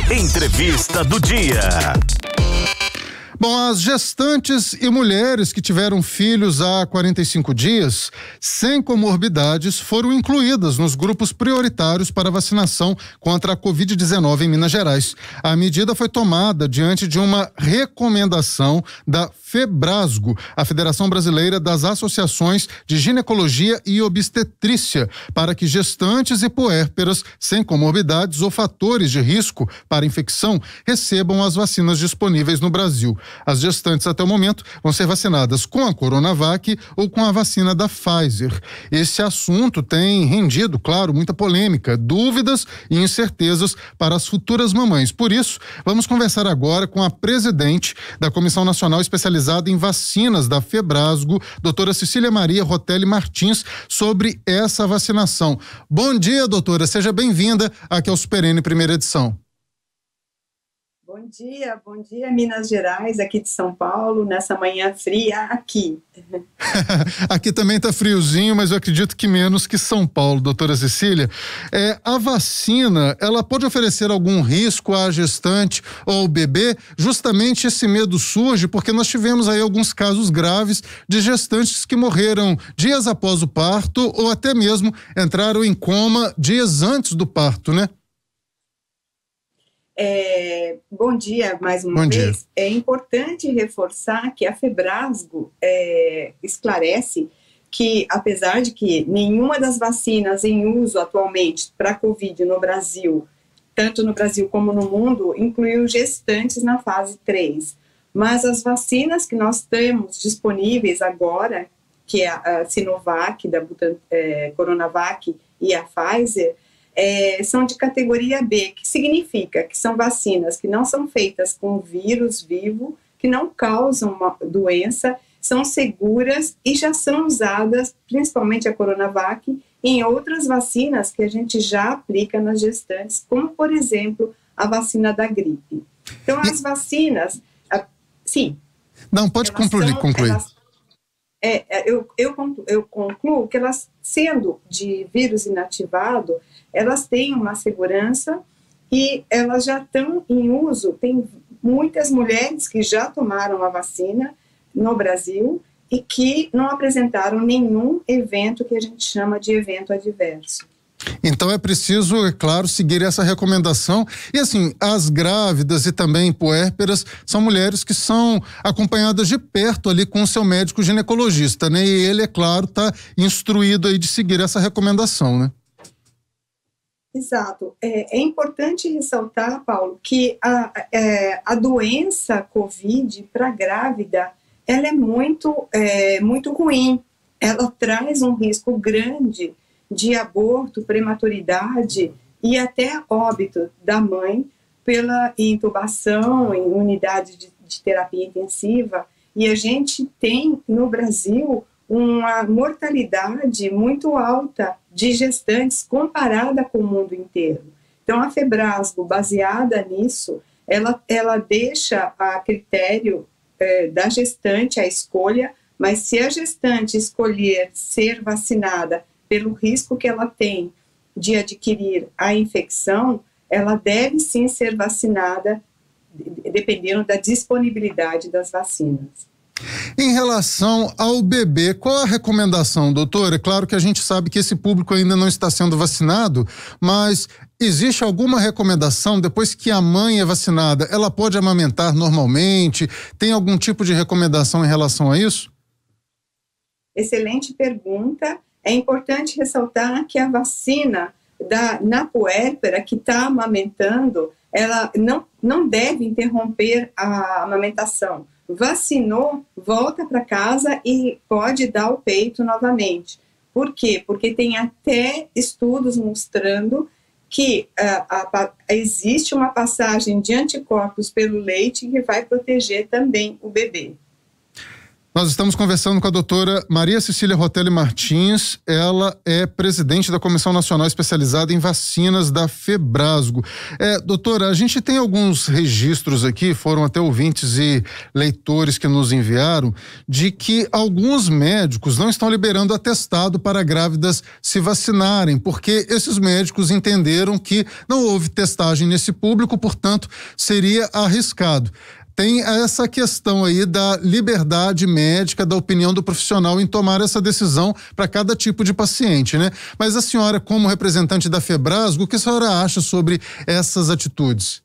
Entrevista do dia. Bom, as gestantes e mulheres que tiveram filhos há 45 dias, sem comorbidades, foram incluídas nos grupos prioritários para vacinação contra a Covid-19 em Minas Gerais. A medida foi tomada diante de uma recomendação da FEBRASGO, a Federação Brasileira das Associações de Ginecologia e Obstetrícia, para que gestantes e puérperas sem comorbidades ou fatores de risco para infecção recebam as vacinas disponíveis no Brasil. As gestantes até o momento vão ser vacinadas com a Coronavac ou com a vacina da Pfizer. Esse assunto tem rendido, claro, muita polêmica, dúvidas e incertezas para as futuras mamães. Por isso, vamos conversar agora com a presidente da Comissão Nacional Especializada em Vacinas da FEBRASGO, doutora Cecília Maria Rotelli Martins, sobre essa vacinação. Bom dia, doutora, seja bem-vinda aqui ao Super N primeira edição. Bom dia, Minas Gerais, aqui de São Paulo, nessa manhã fria aqui. Aqui também está friozinho, mas eu acredito que menos que São Paulo, doutora Cecília. A vacina, ela pode oferecer algum risco à gestante ou ao bebê? Justamente esse medo surge porque nós tivemos aí alguns casos graves de gestantes que morreram dias após o parto ou até mesmo entraram em coma dias antes do parto, né? Bom dia mais uma vez. É importante reforçar que a FEBRASGO esclarece que, apesar de que nenhuma das vacinas em uso atualmente para a Covid no Brasil, tanto no Brasil como no mundo, incluiu gestantes na fase 3. Mas as vacinas que nós temos disponíveis agora, que é a Sinovac, da Coronavac e a Pfizer, são de categoria B, que significa que são vacinas que não são feitas com vírus vivo, que não causam uma doença, são seguras e já são usadas, principalmente a Coronavac, em outras vacinas que a gente já aplica nas gestantes, como, por exemplo, a vacina da gripe. Então, as vacinas, sim. Não, pode concluir. Eu concluo que elas, sendo de vírus inativado, elas têm uma segurança e elas já estão em uso. Tem muitas mulheres que já tomaram a vacina no Brasil e que não apresentaram nenhum evento que a gente chama de evento adverso. Então é preciso, é claro, seguir essa recomendação. E assim, as grávidas e também puérperas são mulheres que são acompanhadas de perto ali com o seu médico ginecologista, né? E ele, é claro, está instruído aí de seguir essa recomendação, né? Exato. É importante ressaltar, Paulo, que a doença COVID para grávida, ela é muito ruim. Ela traz um risco grande de aborto, prematuridade e até óbito da mãe pela intubação em unidade de terapia intensiva. E a gente tem no Brasil uma mortalidade muito alta de gestantes comparada com o mundo inteiro. Então, a FEBRASGO, baseada nisso, ela deixa a critério da gestante a escolha, mas se a gestante escolher ser vacinada pelo risco que ela tem de adquirir a infecção, ela deve sim ser vacinada, dependendo da disponibilidade das vacinas. Em relação ao bebê, qual a recomendação, doutora? É claro que a gente sabe que esse público ainda não está sendo vacinado, mas existe alguma recomendação, depois que a mãe é vacinada, ela pode amamentar normalmente? Tem algum tipo de recomendação em relação a isso? Excelente pergunta. É importante ressaltar que a vacina na puérpera que está amamentando, ela não deve interromper a amamentação. Vacinou, volta para casa e pode dar o peito novamente. Por quê? Porque tem até estudos mostrando que existe uma passagem de anticorpos pelo leite que vai proteger também o bebê. Nós estamos conversando com a doutora Maria Cecília Rotelli Martins. Ela é presidente da Comissão Nacional Especializada em Vacinas da Febrasgo. Doutora, a gente tem alguns registros aqui, foram até ouvintes e leitores que nos enviaram, de que alguns médicos não estão liberando atestado para grávidas se vacinarem, porque esses médicos entenderam que não houve testagem nesse público, portanto, seria arriscado. Tem essa questão aí da liberdade médica, da opinião do profissional em tomar essa decisão para cada tipo de paciente, né? Mas a senhora, como representante da Febrasgo, o que a senhora acha sobre essas atitudes?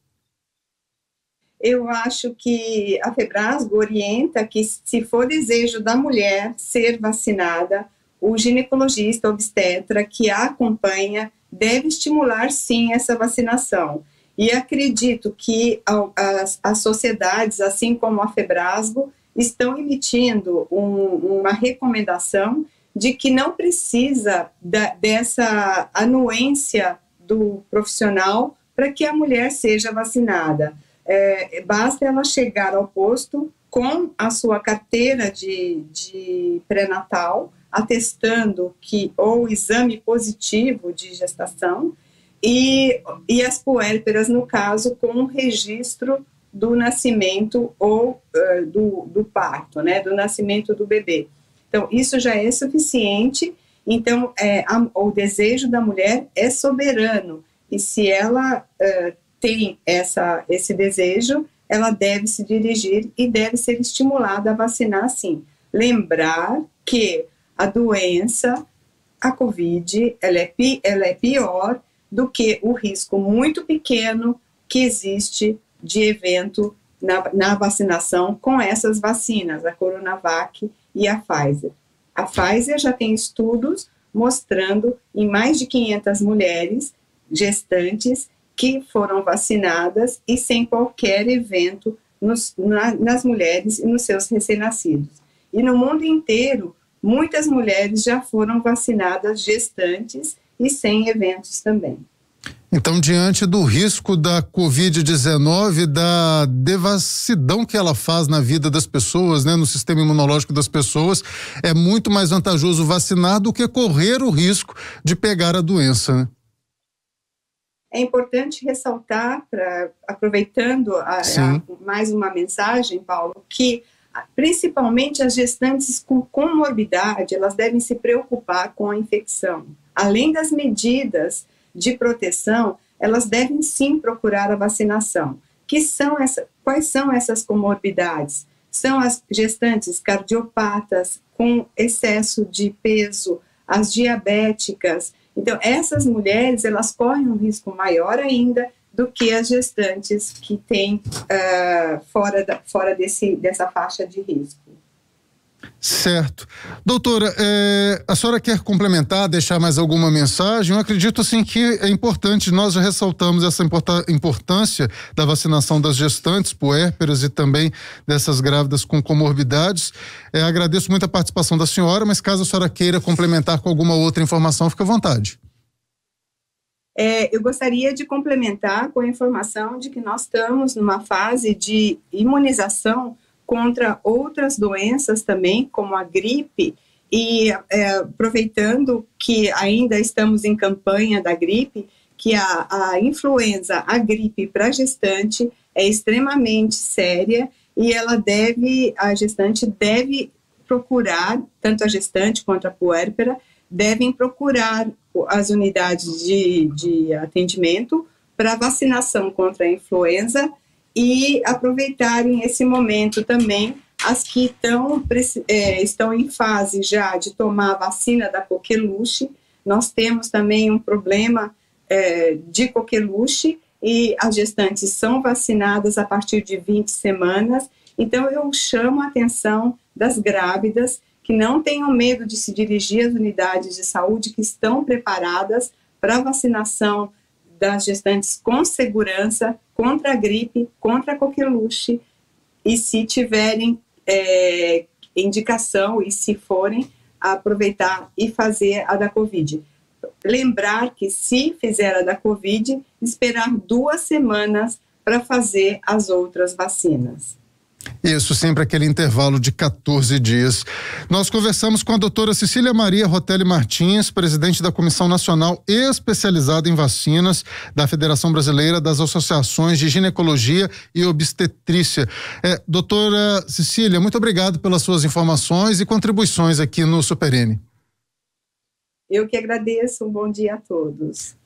Eu acho que a Febrasgo orienta que, se for desejo da mulher ser vacinada, o ginecologista obstetra que a acompanha deve estimular, sim, essa vacinação. E acredito que as sociedades, assim como a Febrasgo, estão emitindo uma recomendação de que não precisa dessa anuência do profissional para que a mulher seja vacinada. Basta ela chegar ao posto com a sua carteira de pré-natal, atestando ou exame positivo de gestação, e as puérperas, no caso, com o registro do nascimento ou do parto, né, do nascimento do bebê. Então, isso já é suficiente. Então, o desejo da mulher é soberano, e se ela tem esse desejo, ela deve se dirigir e deve ser estimulada a vacinar, sim. Lembrar que a doença, a Covid, ela é pior do que o risco muito pequeno que existe de evento na vacinação com essas vacinas, a Coronavac e a Pfizer. A Pfizer já tem estudos mostrando em mais de 500 mulheres gestantes que foram vacinadas e sem qualquer evento nas mulheres e nos seus recém-nascidos. E no mundo inteiro, muitas mulheres já foram vacinadas gestantes e sem eventos também. Então, diante do risco da Covid-19, da devassidão que ela faz na vida das pessoas, né, no sistema imunológico das pessoas, é muito mais vantajoso vacinar do que correr o risco de pegar a doença, né? É importante ressaltar, aproveitando mais uma mensagem, Paulo, que principalmente as gestantes com comorbidade, elas devem se preocupar com a infecção. Além das medidas de proteção, elas devem sim procurar a vacinação. Quais são essas comorbidades? São as gestantes cardiopatas com excesso de peso, as diabéticas. Então, essas mulheres, elas correm um risco maior ainda do que as gestantes que têm fora dessa faixa de risco. Certo. Doutora, a senhora quer complementar, deixar mais alguma mensagem? Eu acredito assim que é importante, nós já ressaltamos essa importância da vacinação das gestantes, puérperas e também dessas grávidas com comorbidades. Agradeço muito a participação da senhora, mas caso a senhora queira complementar com alguma outra informação, fique à vontade. Eu gostaria de complementar com a informação de que nós estamos numa fase de imunização contra outras doenças também, como a gripe, e aproveitando que ainda estamos em campanha da gripe, que a influenza, a gripe para gestante é extremamente séria e a gestante deve procurar, tanto a gestante quanto a puérpera, devem procurar as unidades de atendimento para vacinação contra a influenza e aproveitarem esse momento também as que estão em fase já de tomar a vacina da coqueluche. Nós temos também um problema de coqueluche e as gestantes são vacinadas a partir de 20 semanas. Então, eu chamo a atenção das grávidas que não tenham medo de se dirigir às unidades de saúde que estão preparadas para a vacinação das gestantes com segurança contra a gripe, contra a coqueluche, e se tiverem indicação e se forem, aproveitar e fazer a da Covid. Lembrar que se fizer a da Covid, esperar 2 semanas para fazer as outras vacinas. Isso, sempre aquele intervalo de 14 dias. Nós conversamos com a doutora Cecília Maria Rotelli Martins, presidente da Comissão Nacional Especializada em Vacinas da Federação Brasileira das Associações de Ginecologia e Obstetrícia. Doutora Cecília, muito obrigado pelas suas informações e contribuições aqui no Super N. Eu que agradeço, um bom dia a todos.